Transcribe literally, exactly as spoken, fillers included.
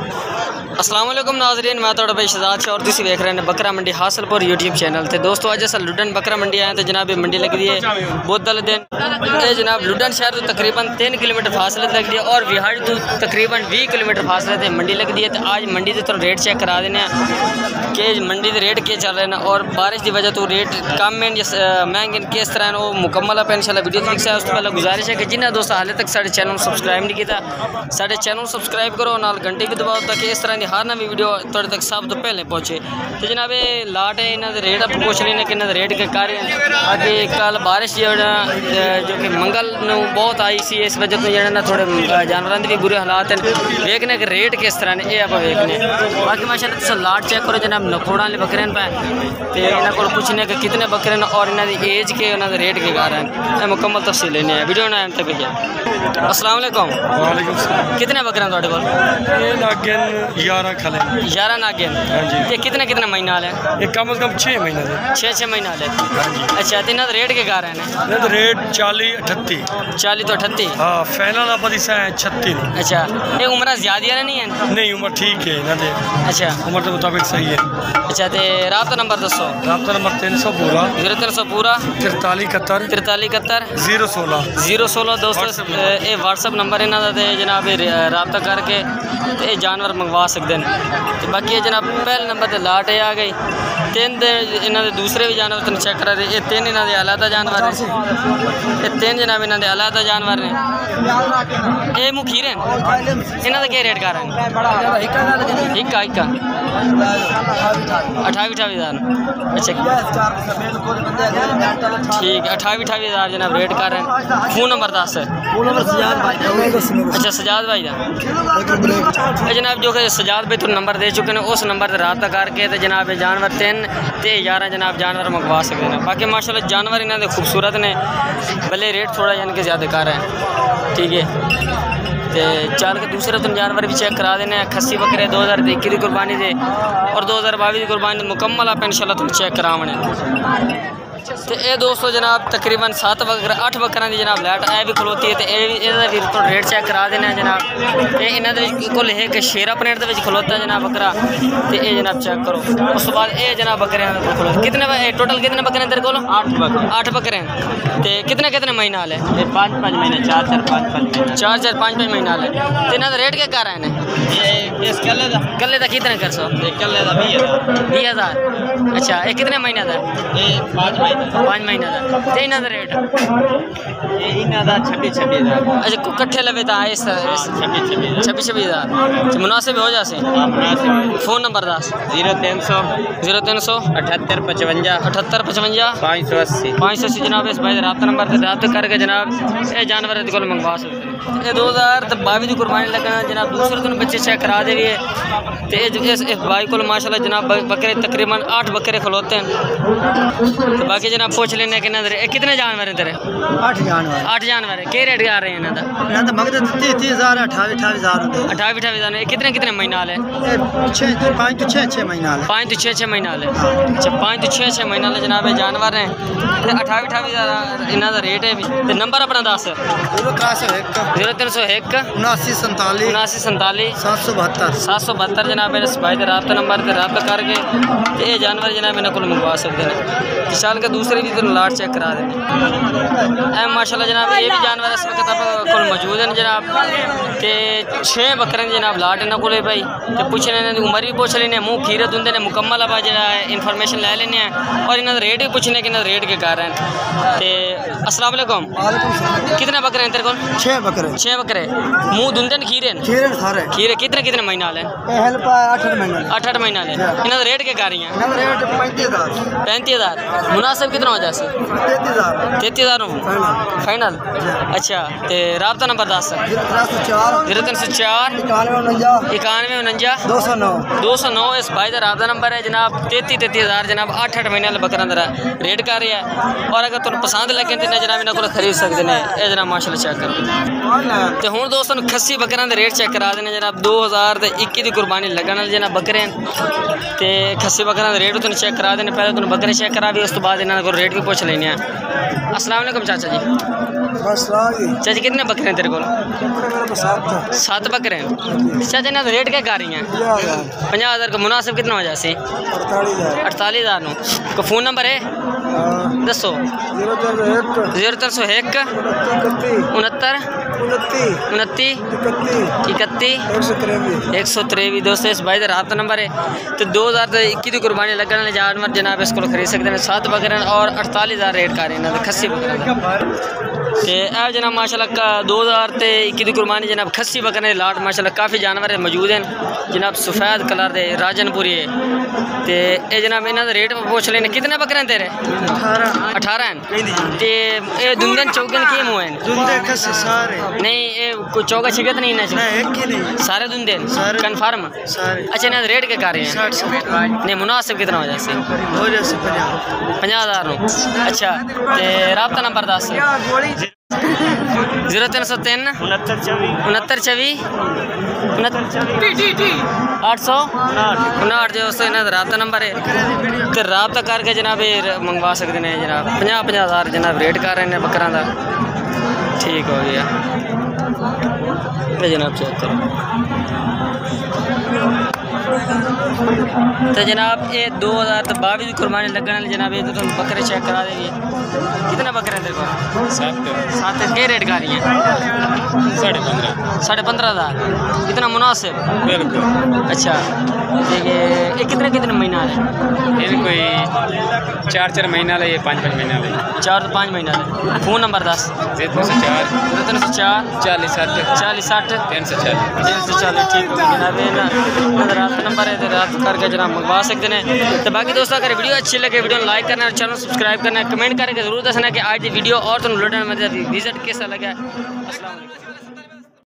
अस्सलाम वालेकुम नाज़रीन, मैं थोड़ा भाई शहजाद शाह और तुसी देख रहे हैं बकरा मंडी हासिलपुर यूट्यूब चैनल ते। दोस्तों अज अस लुडन बकरा मंडी आए तो जनाब ये मंडी लगती है बोतल दिन ये जनाब लुडन शहर तो तकरीबन तीन किलोमीटर फासले लगती है और विहाड़ी तो तकरीबन बीस किलोमीटर फासले से मंडी लगती है। तो आज मंडी के रेट चेक करा देने कि मंडी के रेट क्या चल रहे हैं और बारिश की वजह तो रेट कम में या महंगे किस तरह वो मुकम्मल आप इंशाल्लाह वीडियो देख सकते। उस तो पहले गुजारिश है कि जिन्हें दोस्त हाले तक साढ़े चैनल सब्सक्राइब नहीं किया साढ़े चैनल सब्सक्राइब करो नाल घंटी भी दबाओ ताकि इस तरह की हर नवी वीडियो थोड़े तक सब तो पहले पहुँचे। तो जनाब ये लाट है इन्होंने रेट आप पूछ लेने कि इन्होंने रेट के कार्य बाकी कल बारिश जो जो कि मंगल में बहुत आई सी इस वजह तो जो थोड़े जानवरों के भी बुरे हालात हैं। देखने के रेट किस तरह ने ये आप देखने बाकी माशाल्लाह तुम लाट चेक करो जनाब नकोड़ा वाले बकरे पे तो इन्होंने को पूछने के कितने बकरे हैं और इन्हों की एज के उन्होंने रेट के गा रहे हैं मुकम्मल तफसील लेने हैं वीडियो ना तक भैया। अस्सलाम वालेकुम। वालेकुम सलाम। कितने बकरे हैं थोड़े को? ग्यारह खले ग्यारह नागिन ये कितने कितने महीने वाले हैं? ये कम से कम छः महीने से छः छः महीने वाले। अच्छा तो इन्होंने रेट के गा रहे हैं? तो रेट चालीस अठत्ती चालीस तो अठत्ती। हाँ फाइनल आप छत्तीस। अच्छा ये उम्र ज़्यादा नहीं है? नहीं उम्र ठीक है इन्होंने। अच्छा उम्र के मुताबिक सही है। अच्छा तो राब्ता नंबर दसो। राब्ता नंबर तीन सौ पूरा जीरो तीन सौ पूरा तिरताली इकहत्तर तिरताली इकहत्तर जीरो सोलह जीरो सोलह दोस्तों ये व्हाट्सअप नंबर इन्हों का जनाब रबता करके ये जानवर मंगवा सकते हैं। तो बाकी जनाब पहले नंबर पर लाट आ गई तीन इन्होंने दूसरे भी जानवर तुम चेक करा रहे ये तीन इन्हों के अलहदा जानवर हैं ये तीन जनाब इन्हों के अलहदा जानवर ने ये मुखीर हैं इन्हों का क्या रेट कर रहे हैं? इक्का इक्का अठावी अठावी हज़ार। अच्छा ठीक है अठावी अठावी हज़ार जनाब रेट कर रहे हैं। फोन नंबर दस है? अच्छा सजाद भाई का जनाब जो कि सजाद भाई तुम नंबर दे चुके हैं उस नंबर पर रबता करके तो जनाब जानवर तीन ते ग्यारह जनाब जानवर मंगवा सकते हैं। बाकी माशाल्लाह जानवर इन्होंने खूबसूरत ने भले रेट थोड़ा यानी कि ज़्यादा कर रहे हैं। ठीक है तो चल के दूसरे तुम जानवर भी चेक करा देने खस्सी बकरे दो हज़ार इक्की की कुर्बानी दे और दो हज़ार बाईस की कुर्बानी मुकम्मल आप इंशाल्लाह तुम चेक करावने। तो ये दोस्तों जनाब तकरीबन सत्त बकर अठ बकरा की जनाब लाइट ए भी खलोती है तो यह भी तो रेट चेक करा देना जनाब। तो इन्होंने कुल एक शेरा पनेट के खलोता जनाब बकरा तो ये जनाब चेक करो। उस बाद ये जनाब बकरे खलोते कितने टोटल कितने बकरे तेरे को? आठ बकरे आठ बकरे तो कितने कितने महीने वाले? पाँच पाँच महीने चार चार पाँच पाँच महीने चार चार पाँच पाँच महीने वाले। तो इन्होंने रेट क्या कर रहे हैं? कल्ले का कितने कर सो? कल्ले का बीस हज़ार। अच्छा ये कितने महीने का? पाँच महीने पाँच महीने का। तो इन्हों का रेट छब्बीस छब्बीस हज़ार। अच्छा कट्ठे लवे तो आए छब्बीस छब्बीस छब्बीस हज़ार मुनासिब हो जासे। फोन नंबर दस? जीरो तीन सौ जीरो तीन सौ अठहत्तर पचवंजा अठहत्तर पचवंजा पाँच सौ अस्सी पाँच सौ अस्सी जनाब इस भाई रबता नंबर से रबता करके जनाब ये जानवर को मंगवा सकते हैं। ये दो हज़ार तो बावी की कुर्बानी लगना जनाब दूसरे दिन बच्चे चेक करा दे तो इस भाई को माशाल्लाह जनाब बकरे तकरीबन आठ बकरे खलोते हैं। तो बाकी जनाब पूछ लेने कि कितने जानवर हैं तेरे? आठ जानवर आठ जानवर है क्या रेट आ रहे हैं इन्हों का? तीस हज़ार अठावी अठावी हज़ार अठावी अठावी हज़ार। कितने कितने महीने वाले? पाँच तो छः छः महीने वाले पाँच तो छः छः महीने वाले। अच्छा पाँच तो छः छः महीने वाले जनाब ये जानवर हैं तो अठावी अठावी हज़ार इन्हों का रेट है भी। तो नंबर अपना दस? जीरो तीन सौ एक उनासी संताली उनासी संताली सात सौ बहत्तर सात सौ बहत्तर जनाब इस भाई के रबता नंबर पर रबता करके तो ये जानवर जनाब इन्हें को मंगवा सकते हैं। किसान के दूसरे भी तो लाट चेक करा देने माशाल्लाह जनाब ये भी जानवर इस वक्त आप को मौजूद हैं जनाब ते छः बकरे जनाब लाट इन्हों को भाई तो पूछने इन्होंने उम्र भी पूछ लेने मुँह खीरे होंगे ने मुकम्मल आप जो इन्फॉर्मेशन ले लेने और इन्होंने रेट भी पूछने कि इन्होंने रेट के कर रहे हैं। तो अस्सलाम वालेकुम। कितने बकरे हैं तेरे को? छः बकरे छः बकरे मुँह धुंधे खीरे खीरे सारे खीरे कितने कितने महीने वाले? आठ महीने आठ आठ महीने वाले। इन्होंने रेट के कर रही हैं? पैंतीस हज़ार पैंतीस हज़ार मुनासिब कितना हो जाए? तैंतीस हज़ार तैंतीस हज़ार फाइनल। अच्छा तो रबता नंबर दस? जीरो तीन सौ चार इक्यानवे उनंजा दो सौ नौ दो सौ नौ इस भाई का रबता नंबर है जनाब। तैंतीस तैंतीस हज़ार जनाब अठ अठ महीने वाले बकरा का रेट कर रहा है और अगर तुम पसंद लगे तो जनाब इन्होंने को खरीद सकते हैं। ये जनाब माशाल्लाह चेक करो। तो हुण दोस्तों खस्सी बकरां दे रेट चेक करा देने जनाब दो हज़ार इक्की दी कुर्बानी लगन वाले जनाब बकरे ते खस्सी बकरां दे रेट तुहानूं चेक करा देने। पहले तुहानूं बकरे चेक करा भी उस तो बाद इन्हां कोल रेट भी पुछ लैने आ। अस्सलाम वालेकुम चाचा जी। चाचा कितने बकरे हैं तेरे को? सात बकरे हैं चाचा। इन्हां दे रेट क्या कर रही हैं? पंजाह हज़ार का मुनासिब कितना हो जासी? अड़तालीस हज़ार नू को फ़ोन नंबर है दसो? जीरो तीन सौ एक उनहत्तर उनती इकत्ती एक सौ त्रेवी। दोस्तों इस भाई का राब्ता नंबर है। तो दो हज़ार इक्की की कुर्बानी लगने वाले जानवर जनाब इसको खरीद सकते हैं। सात बकरे और अड़तालीस हज़ार रेट का रहे खस्सी बकरे ए जनाब माशाल्लाह का दो हज़ार इक्की की कुर्बानी जनाब खस्सी बकरे लाट माशाल्लाह काफ़ी जानवर मौजूद हैं जनाब सफ़ेद कलर दे राजनपुरी है। तो ये जनाब इन्हों का रेट पूछ लेने कितने बकरे हैं तेरे? अठारह हैं। तो ये दुंदन चौकन की मुँह हैं? नहीं ये कोई चौका छिकत नहीं ना सारे दुंदे कन्फर्म? अच्छा इन्हों रेट क्या कर रहे हैं? नहीं मुनासिब कितना हो जाए? पंजाह हज़ार नू। अच्छा तो राब्ता नंबर दस? जीरो तीन सौ तीन उनहत्तर चौबी आठ सौ उनाहठ जो दोस्तों इन्हों राब्ता नंबर है। तो राब्ता करके जनाब मंगवा सकते हैं जनाब। पंजाह पंजाह हज़ार जनाब रेट कर रहे हैं बकरा का। ठीक हो गया जनाब चेक करो। तो जनाब ये दो हज़ार तो बावी की कुर्बानी लगने वाली जनाब ये तो तुम बकरे चेक करा देंगे। कितने बकरे हैं तेरे को? सात सात क्या रेट का रही हैं? साढ़े पंद्रह साढ़े पंद्रह हज़ार इतना मुनासिब? बिल्कुल। अच्छा ठीक है ये कितने कितने महीना है? ये कोई चार चार महीना है, ये पाँच पाँच महीना है। चार तो पाँच महीना है। फ़ोन नंबर दस? तीन सौ चार तीन सौ चार चालीस साठ चालीस साठ तीन सौ चालीस तीन सौ चालीस। ठीक हो जनाब रात नंबर है रात करके जनाब मंगवा सकते हैं। तो बाकी दोस्तों अगर वीडियो अच्छी लगे वीडियो लाइक करना और चैनल सब्सक्राइब करना कमेंट करके जरूर दसना कि आज की वीडियो और तुम लुटन में विजिट कैसा लगा। अस्सलाम वालेकुम।